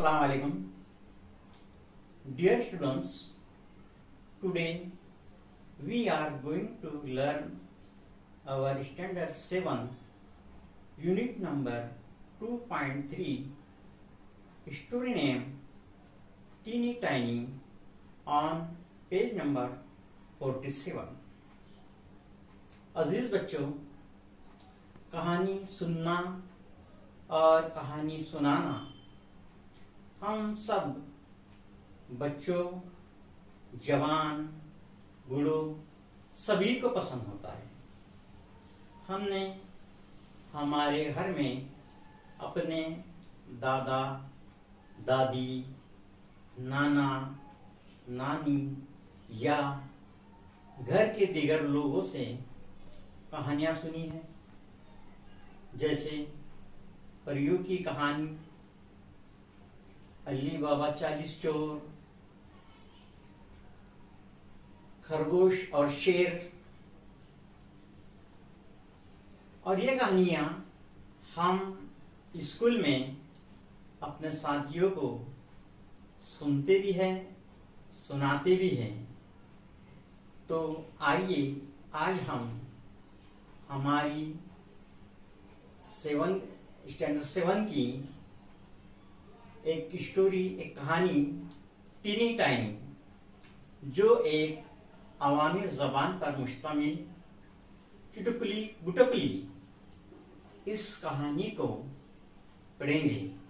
Assalamu alaikum. Dear students, today we are going to learn our standard 7 unit number 2.3 story name Teeny Tiny on page number 47. अजीज बच्चों, कहानी सुनना और कहानी सुनाना हम सब बच्चों, जवान, बूढ़ों सभी को पसंद होता है। हमने हमारे घर में अपने दादा, दादी, नाना, नानी या घर के दीगर लोगों से कहानियां सुनी है, जैसे परियों की कहानी, अली बाबा 40 चोर, खरगोश और शेर। और ये कहानियां हम स्कूल में अपने साथियों को सुनते भी हैं, सुनाते भी हैं। तो आइए आज हम हमारी स्टैंडर्ड 7 की एक स्टोरी, एक कहानी टीनी टाइनी, जो एक अवामी ज़बान पर मुश्तमिल चुटकुली गुटकुली, इस कहानी को पढ़ेंगे।